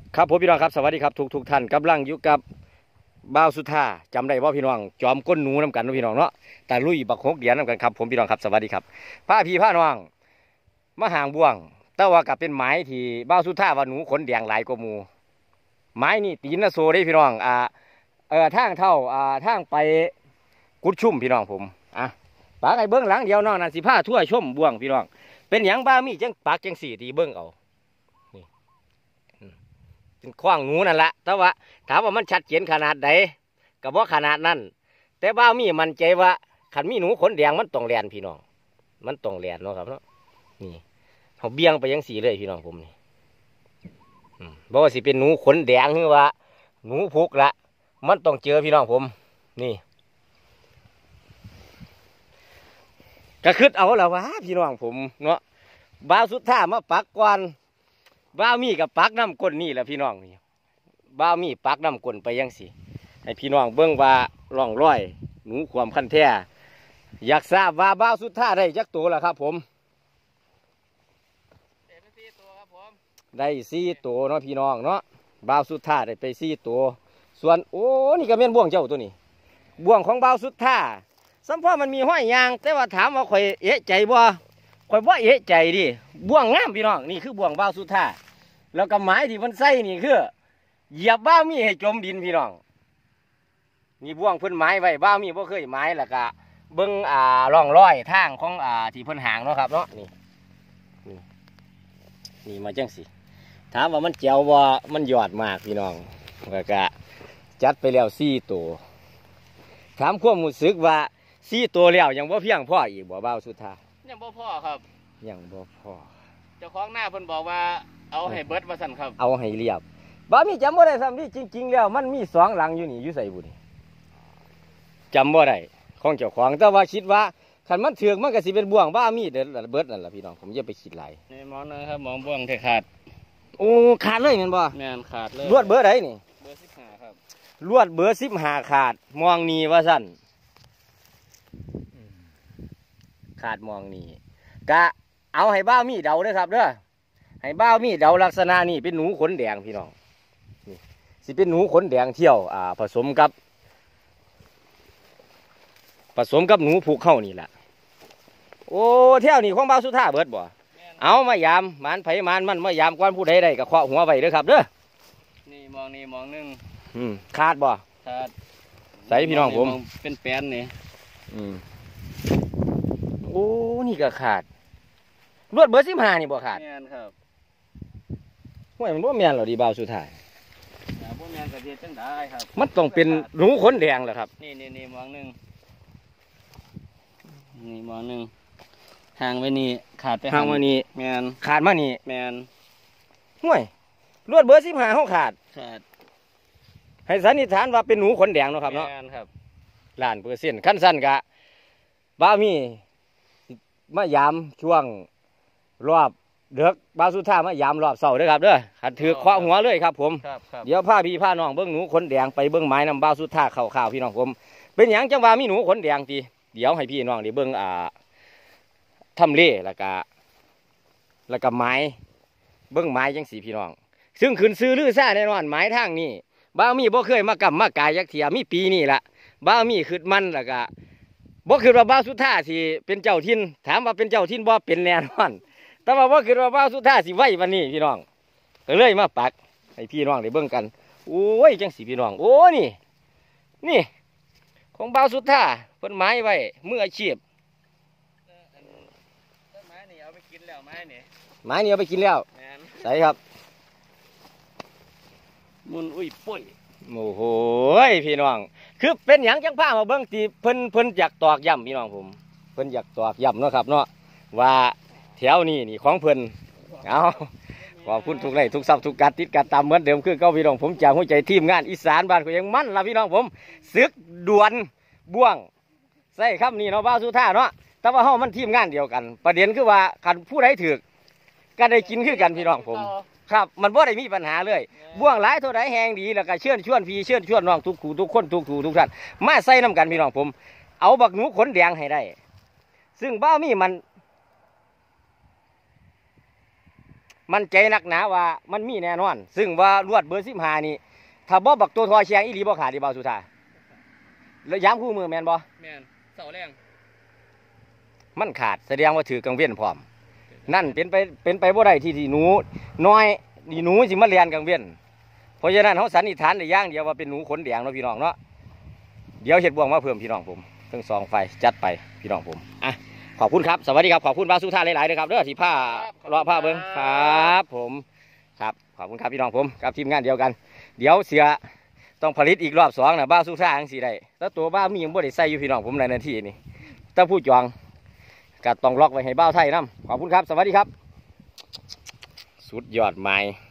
ครับผมพี่น้องครับสวัสดีครับทุกท่านกำลังอยู่กับบ่าวสุธาจำได้ว่าพี่น้องจอมก้นหนูน้ำกันพี่น้องเนาะแต่ลุยบักฮกเดียนน้ำกันครับผมพี่น้องครับสวัสดีครับผ้าพี่ผ้าน้องมาห่างบ่วงแต่ว่ากับเป็นไม้ที่บ่าวสุธาว่าหนูขนแดงหลายกว่าหมูไม้นี่ตีนนะโซได้พี่น้องทางเท่าทางไปกุดชุ่มพี่น้องผมปากไอ้เบิ้งหลังเดียวน้องนั่นสิผ้าทั่วชุ่มบ่วงพี่น้องเป็นอย่างบ้ามีจังปากจังสี่ตีเบิ้งเอาเป็นขว้างหนูนั่นแหละแต่ว่าถามว่ามันชัดเจนขนาดใดกับว่าขนาดนั้นแต่บ้ามีมันใจว่าขันมีหนูขนแดงมันต้องแลนพี่น้องมันต้องแลนเนาะครับเนาะนี่เขาเบี่ยงไปยังสีเลยพี่น้องผมนี่บอกว่าสิเป็นหนูขนแดงหรือว่าหนูพุกละมันต้องเจอพี่น้องผมนี่ก็คืดเอาแล้ววะพี่น้องผมเนาะบ้าสุดท่ามาปักกวนบ้ามีกับปักน้ำก้นนี่แหละพี่น้องนี่บ้ามีปักน้ำก้นไปยังสิให้พี่น้องเบิ่งว่าร่องร้อยหนูความคันแท้อยากทราบว่าบ้าสุดท่าได้จักตัวแล้วครับผมได้4 ตัวเนาะพี่น้องเนาะบ้าสุดท่าได้ไป4 ตัวส่วนโอ้นี่ก็เป็นบ่วงเจ้าตัวนี้บ่วงของบ้าสุดท่าสัมพ่อมันมีห้อยยางแต่ว่าถามว่าข่อยเอะใจบ่ข่อยว่าเอะใจดิบ่วงงามพี่น้องนี่คือบ่วงบ้าสุดท่าแล้วก็ไม้ที่มันใส่นี่คือเหยียบบ้ามีให้จมดินพี่น้องนี่บ่วงเพิ่นไม้ไว้บ้ามีบ่เคยไม้แล้วก็เบิ่งร่องรอยทางของที่เพิ่นหางเนาะครับเนาะนี่มาจังสิถามว่ามันเจ๋วว่ามันยอดมากพี่น้องแล้วก็จัดไปแล้ว4 ตัวถามความรู้สึกว่า4 ตัวแล้วยังบ่เพียงพออีกบ่บ้าวสุดท้ายยังบ่พอครับยังบ่พอเจ้าของหน้าเพิ่นบอกว่าเอาให้เบิดว่าสั่นครับเอาให้เรียบบ้ามีจำบ่ได้ซ้ำที่จริงๆแล้วมันมี2 หลังอยู่นี่อยู่ใส่บุญจำบ่ได้ของเจ้าของแต่ว่าคิดว่าขันมันเถือกมันก็สิเป็นบ่วงบ้ามีเด้อเบิดนั่นแหละพี่น้องผมอย่าไปคิดหลายนี่มองนะครับมองบ่วงเทขาดโอ้ขาดเลยแม่นบ่แม่นขาดเลยลวดเบอร์ใดนี่เบอร์15ครับลวดเบอร์15ขาดมองนี่ว่าสั่นขาดมองนี่กะเอาให้บ้ามีเดาเด้อครับเด้อให้บ้ามีเดาลักษณะนี่เป็นหนูขนแดงพี่น้องนี่สิเป็นหนูขนแดงเที่ยวผสมกับหนูผูกเข้านี่แหละโอ้เที่ยวนี่ของบ้าสุดท้าเบิดบ่เอามายามมันไผ่มันมายามกวนผู้ใดได้ก็เคาะหัวไว้เด้อครับเด้อนี่มองนึงขาดบ่ขาดใส่พี่น้องผมเป็นแป้นนี่โอ้นี่ก็ขาดลวดเบอร์15นี่บ่ขาดแม่นครับห้วยมันบ่แม่นหรอดีบ่าวสุดท้ายบ่แม่นก็เฮ็ดจังได๋ครับมันต้องเป็นหนูขนแดงแหละครับนี่มองนึงนี่มองนึงห่างไว้นี่ขาดไปห่างมานี่แม่นขาดมานี่แม่นห้วยลวดเบอร์15เฮาขาดให้สันนิษฐานว่าเป็นหนูขนแดงเนาะครับเนาะแม่นครับ 1,000,000%ขั้นสั้นกะบ่ามีมายามช่วงรอบเดือกบ่าวสุดท้ายมายามรอบเสาร์ด้วยครับเด้อขัดถือเคาะหัวเลยครับผมเดี๋ยวพาพี่พาน้องเบิ้งหนูขนแดงไปเบิ้งไม้นำบ่าวสุดท้ายข่าวพี่น้องผมเป็นอย่างจังว่ามีหนูขนแดงทีเดี๋ยวให้พี่น้องได้เบิ้งทำเล่แล้วก็ไม้เบิ้งไม้จังสีพี่น้องซึ่งขึ้นซื้อลือซ่าแน่นอนไม้ทางนี้บ่าวมีบ่เคยมากำมากายยักเถียมีปีนี่ละบ่าวมีขึ้นมันแล้วก็บ่คือว่าบ่าวสุดท้ายสิเป็นเจ้าถิ่นถามว่าเป็นเจ้าถิ่นบ่เป็นแน่นอนแต่ว่าบ่คือว่าบ่าวสุดท้ายสิไว้วันนี้พี่น้องก็เลยมาปักให้พี่น้องได้เบิ่งกันโอ้ยจังสิพี่น้องโอ้นี่ของบ่าวสุดท้ายเพิ่นไม้ไว้มืออาชีพไม้นี่เอาไปกินแล้วไม้นี่เอาไปกินแล้วใส่ครับมุนอุ้ยปุ้ยโอ้โหพี่น้องคือเป็นอย่างจังผ้ามาเบิ้งตีเพิ่นอยากตอกย้ำพี่น้องผมเพิ่นอยากตอกย้ำเนาะครับเนาะว่าแถวนี้ของเพิ่นเอาขอบคุณทุกไร่ทุกซับทุกการติดการตามเหมือนเดิมคือเก้าพี่น้องผมจากหัวใจทีมงานอีสานบ้านก็ยังมั่นละพี่น้องผมศึกด่วนบ่วงใส่คำนี้เนาะบ้าสุธาเนาะแต่ว่าเฮามันทีมงานเดียวกันประเด็นคือว่าคันผู้ใดถือก็ได้กินคือกันพี่น้องผมครับมันบ่ได้มีปัญหาเลยบ่วงหลายเท่าไรแหงดีแล้วก็เชิญชวนพี่เชิญชวนน้องทุกขู่ทุกคนทุกท่านมาใส่น้ำกันพี่น้องผมเอาบักหนูขนแดงให้ได้ซึ่งบ้ามีมันมันใจนักหนาว่ามันมีแน่นอน ซึ่งว่าลวดเบอร์15นี่ถ้าบ่บักตัวทอเชียงอีหลีบ่ขาดดิเบาสุธาแล้วย้ำคู่มือแม่นบ่แม่นเสาแรงมันขาดแสดงว่าถือกังเวียนพร้อมนั่นเป็นไปบ่ได้ที่หนูน้อยนี่หนูสิมาเรียนกังเวียนเพราะฉะนั้นเขาสันนิษฐานได้อย่างเดียวว่าเป็นหนูขนแดงเนาะพี่น้องเนาะเดี๋ยวเห็ดบ่วงมาเพิ่มพี่น้องผมทั้งสองไฟจัดไปพี่น้องผมอ่ะขอบคุณครับสวัสดีครับขอบคุณบาสุธาหลายๆเลยครับเด้อที่ผ้ารอผ้าเบิ้งครับผมครับขอบคุณครับพี่น้องผมกับทีมงานเดียวกันเดี๋ยวเสียต้องผลิตอีกรอบ2นะบาสุธาจังซี่ได้แล้วตัวบ้ามียังบ่ได้ใส่อยู่พี่น้องผมในนาทีนี้ถ้าผู้จองก็ต้องล็อกไว้ให้บ้าวไทยนำขอบคุณครับสวัสดีครับสุดยอดไม้